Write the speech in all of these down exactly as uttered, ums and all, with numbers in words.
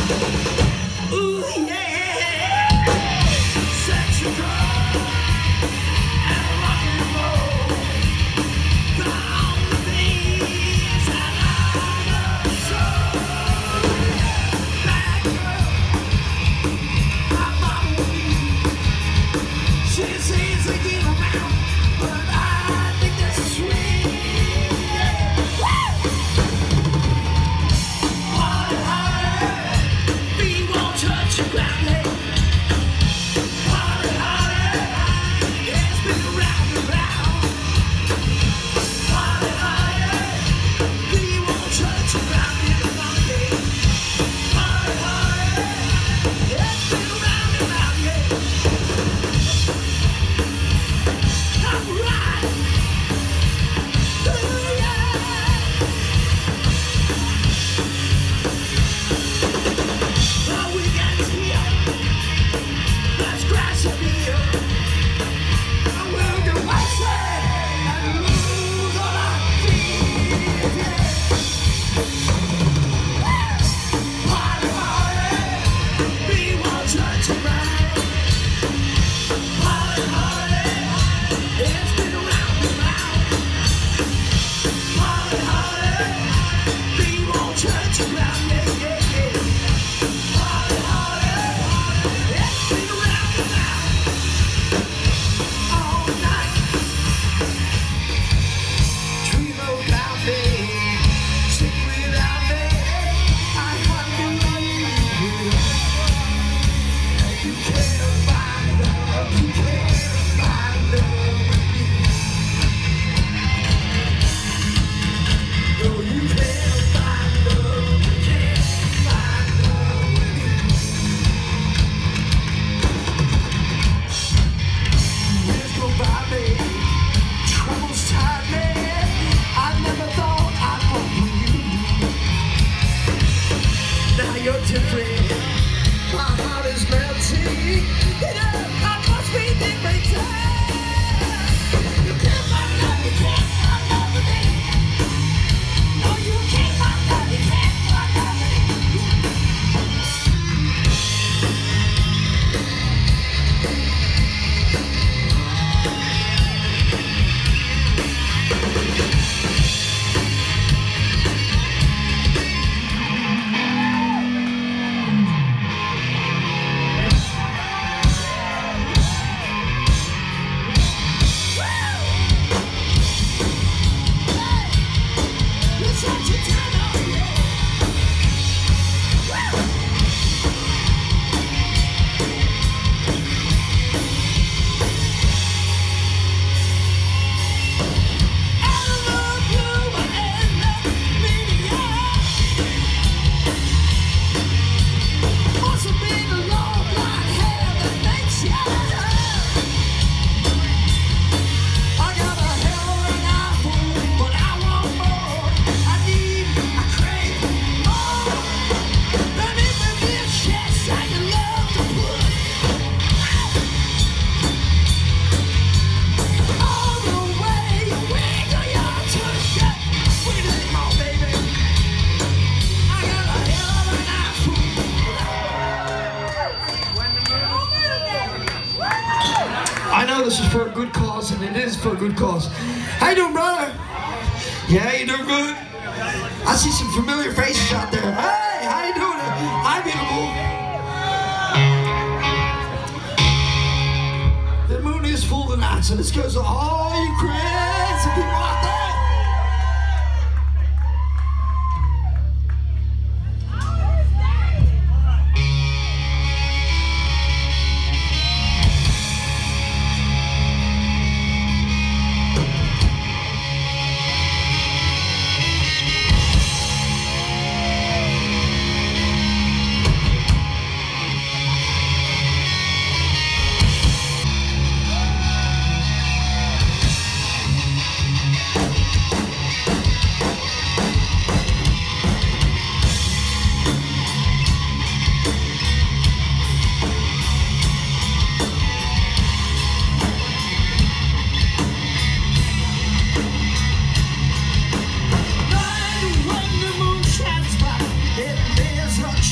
This is for a good cause, and it is for a good cause. How you doing, brother? Yeah, you doing good? I see some familiar faces out there. Hey, how you doing? Hi, beautiful. The moon is full tonight, so this goes to all you crazy people out there.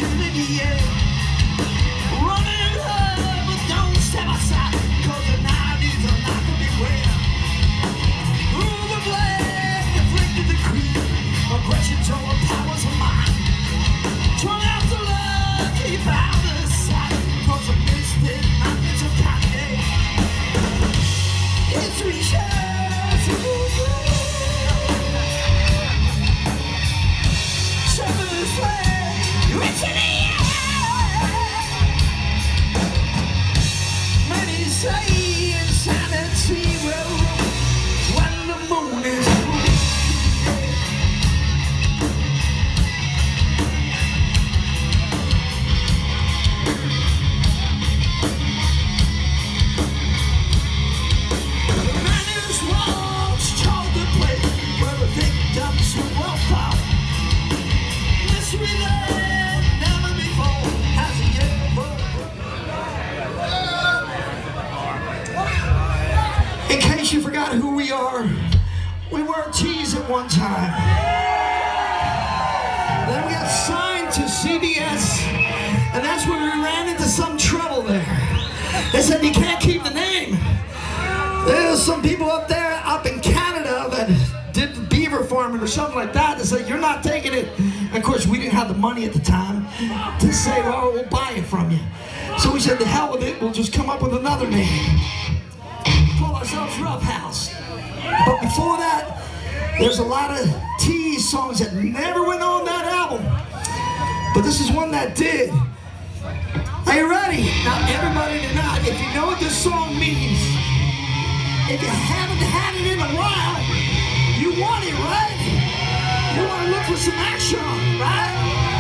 shooting the air. Running hard, but don't step aside, cause the nineties are not gonna beware. Rule the blade, inflicted the Crüe, aggression's overpowers of mine. Turn out the love, keep out of sight, cause a misfit, nothing's a Kanye. It's reasons, seven flame, it's in the air. Many say insanity will when the moon is full. The man whose walls told the place where the victims were well fought. Mystery land never before has ever. In case you forgot who we are, we were Teeze at one time. Then we got signed to C B S, and that's when we ran into some trouble there. They said you can't keep the name. There's some people up there, up in Canada, that did beaver farming or something like that. They said, you're not taking it. And of course, we didn't have the money at the time to say, well, we'll buy it from you. So we said, the hell with it, we'll just come up with another name. Call ourselves RoughHouse. But before that, there's a lot of Teeze songs that never went on that album. But this is one that did. Are you ready? Now, everybody tonight, if you know what this song means, if you haven't had it in a while, you want it, right? You want to look for some action, right?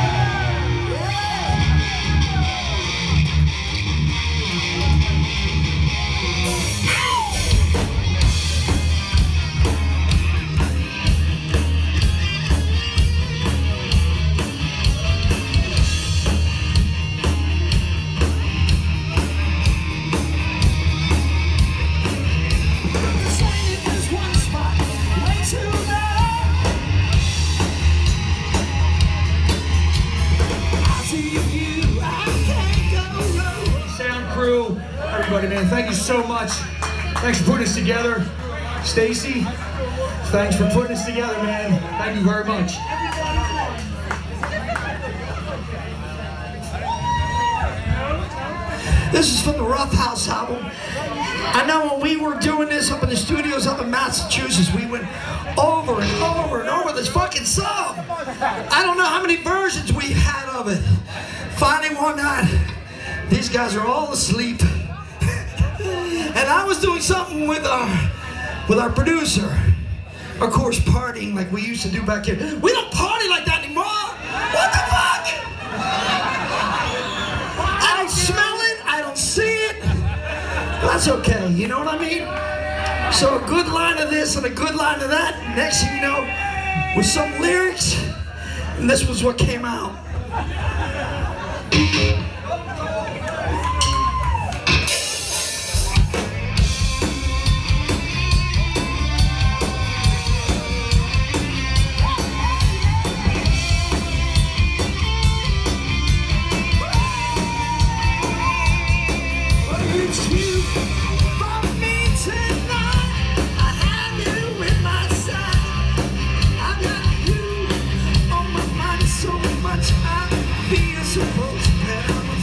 Crüe, everybody, man, thank you so much. Thanks for putting this together. Stacy, thanks for putting this together, man. Thank you very much. This is from the RoughHouse album. I know when we were doing this up in the studios up in Massachusetts, we went over and over and over this fucking song. I don't know how many versions we had of it. Finally one night, these guys are all asleep, and I was doing something with our with our producer. Of course, partying like we used to do back here. We don't party like that anymore. What the fuck? I don't smell it. I don't see it. That's okay. You know what I mean? So a good line of this and a good line of that. Next thing you know, with some lyrics, and this was what came out. Supposed to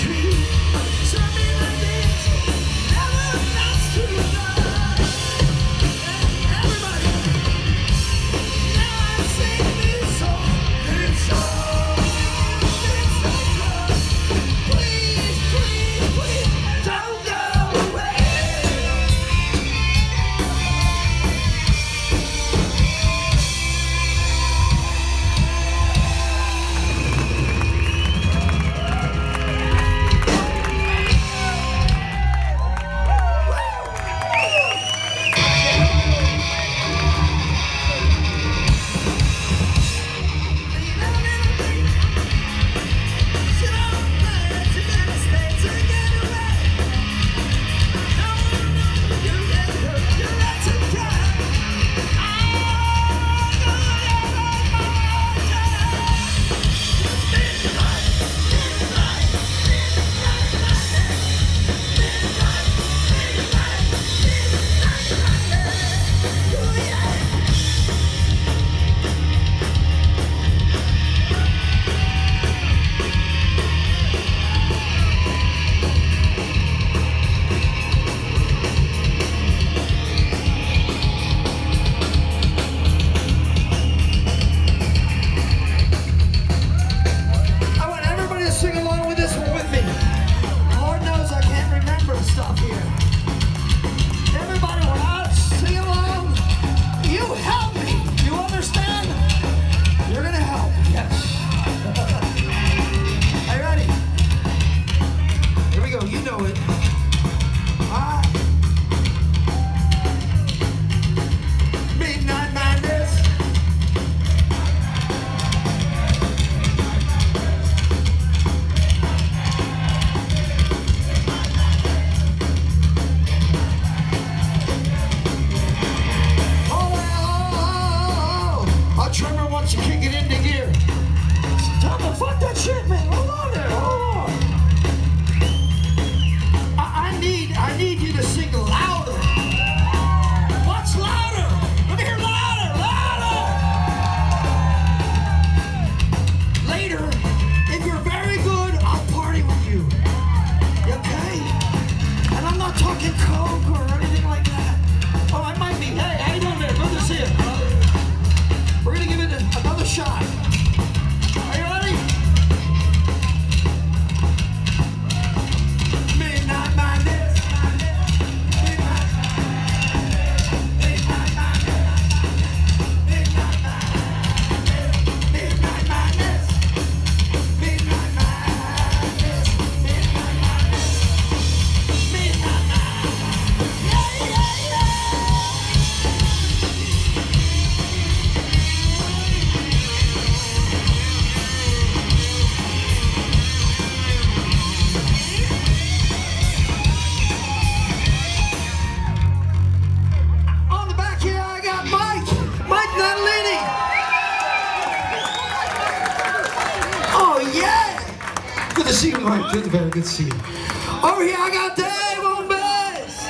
see you, Mike. Good, very good to see you. Over here, I got Dave on bass.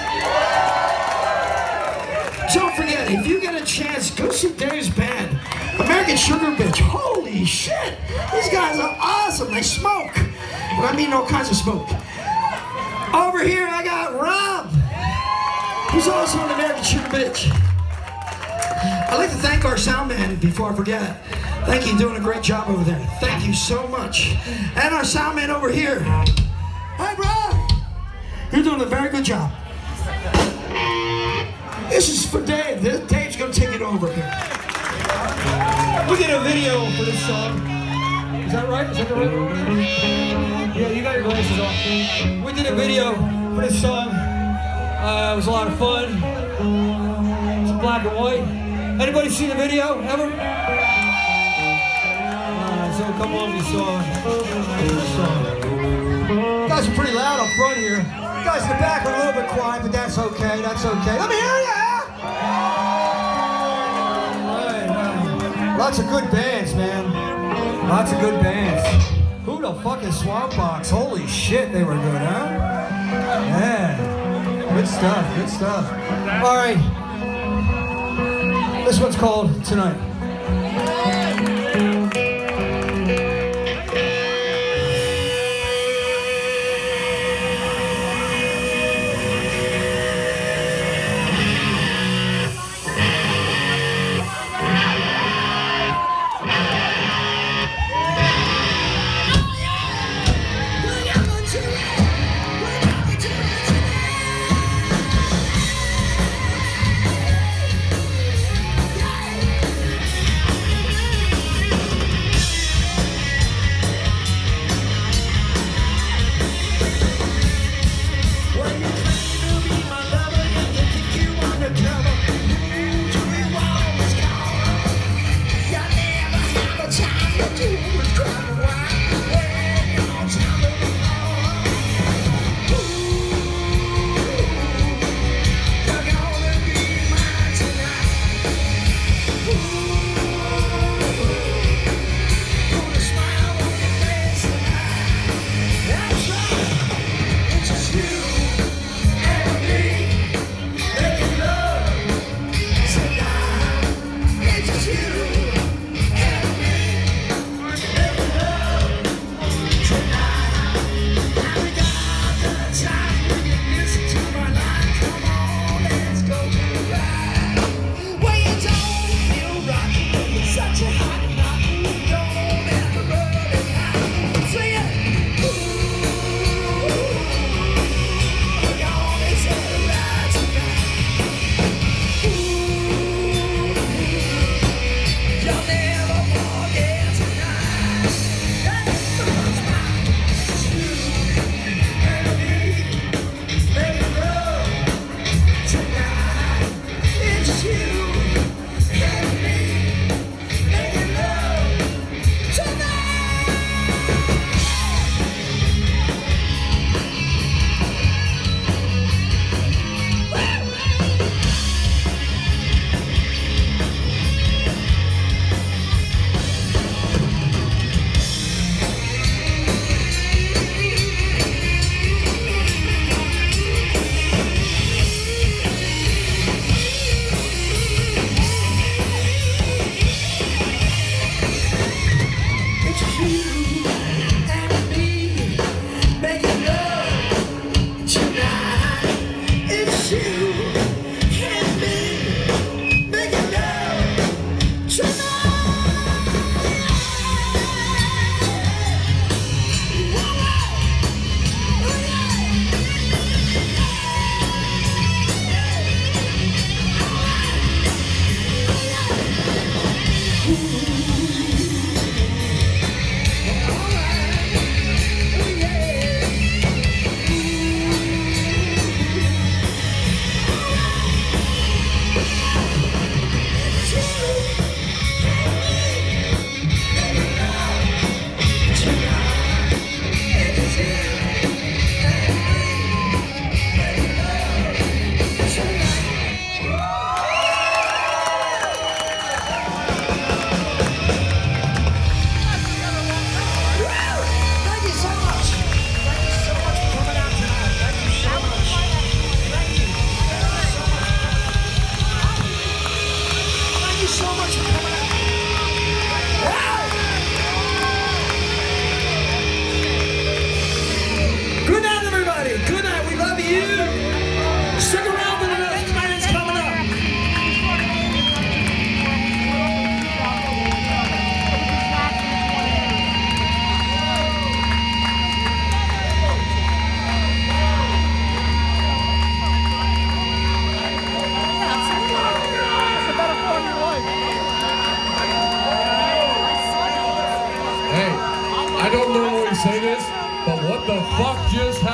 Don't forget, if you get a chance, go see Dave's band, American Sugar Bitch. Holy shit, these guys are awesome. They smoke, and I mean all kinds of smoke. Over here, I got Rob, who's also an American Sugar Bitch. I'd like to thank our sound man before I forget. Thank you, you're doing a great job over there. Thank you so much. And our sound man over here. Hey, bro. You're doing a very good job. This is for Dave. This, Dave's going to take it over here. We did a video for this song. Is that right? Is that the right? Yeah, you got your glasses on. We did a video for this song. Uh, it was a lot of fun. It's black and white. Anybody seen the video ever? Uh, so a couple of you saw this song. You guys are pretty loud up front here. You guys in the back are a little bit quiet, but that's okay. That's okay. Let me hear ya! Right, right. Lots of good bands, man. Lots of good bands. Who the fuck is Swamp Box? Holy shit, they were good, huh? Yeah. Good stuff. Good stuff. All right. This one's called Tonight.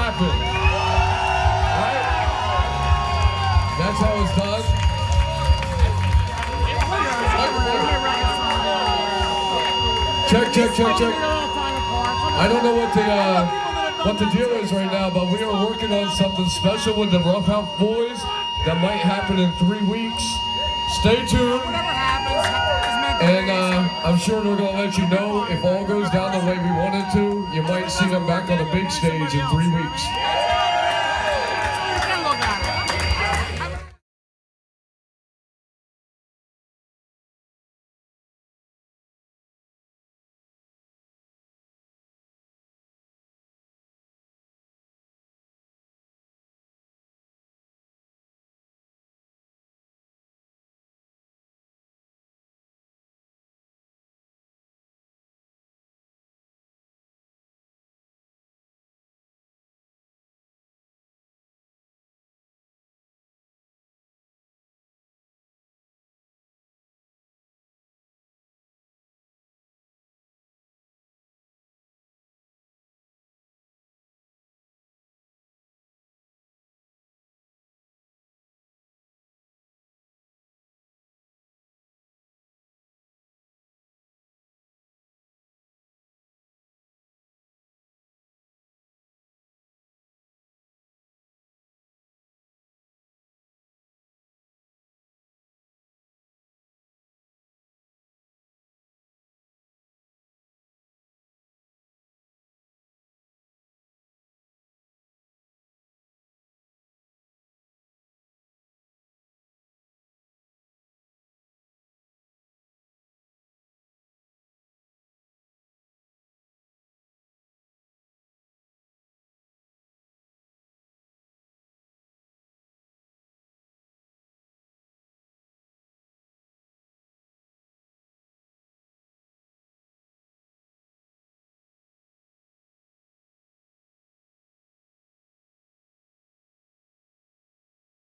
happen. Right? That's how it's done. Check, check, check, check. I don't know what the uh, what the deal is right now, but we are working on something special with the RoughHouse boys that might happen in three weeks. Stay tuned. And uh, I'm sure they're going to let you know if all goes down the way we want it to. You might see them back on the big stage in three weeks.